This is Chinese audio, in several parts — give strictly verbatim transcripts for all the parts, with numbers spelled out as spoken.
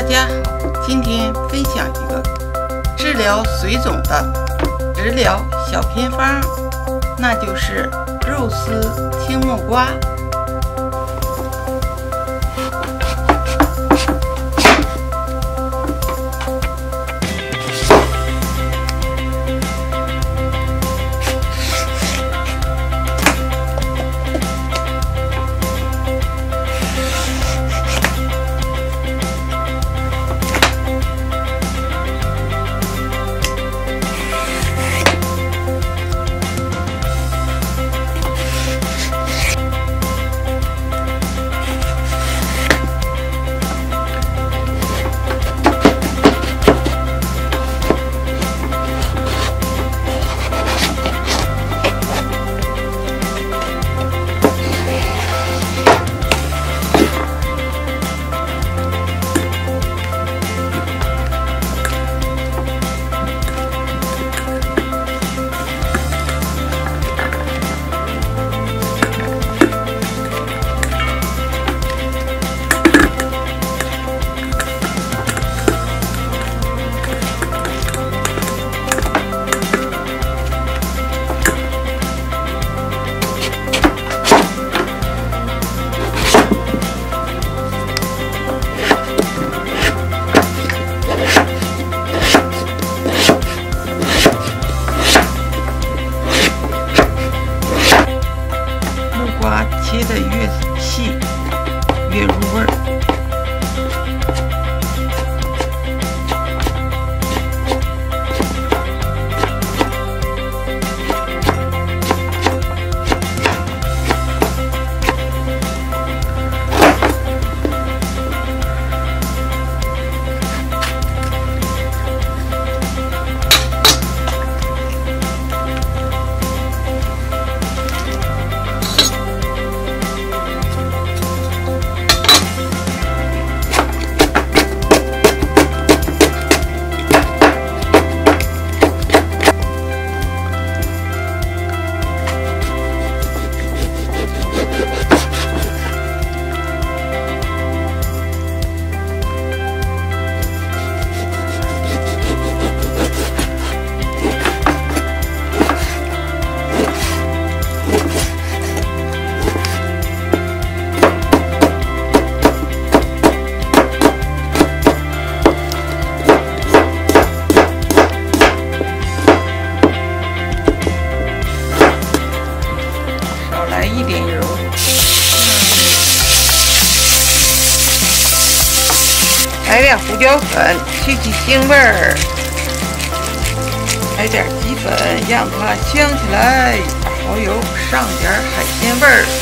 家好，今天分享一个治疗水肿的食疗小偏方，那就是肉丝青木瓜。切得越细越入味儿。一点油，来点胡椒粉去去腥味儿，来点鸡粉让它香起来，蚝油上点海鲜味儿，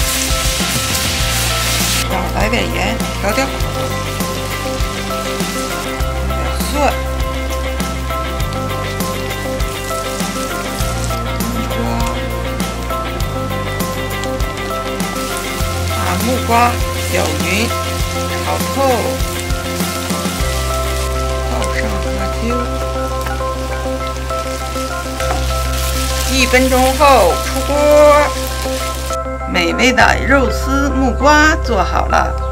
少来点盐调调口，来点蒜。木瓜搅匀，炒透，倒上辣椒。一分钟后出锅，美味的肉丝木瓜做好了。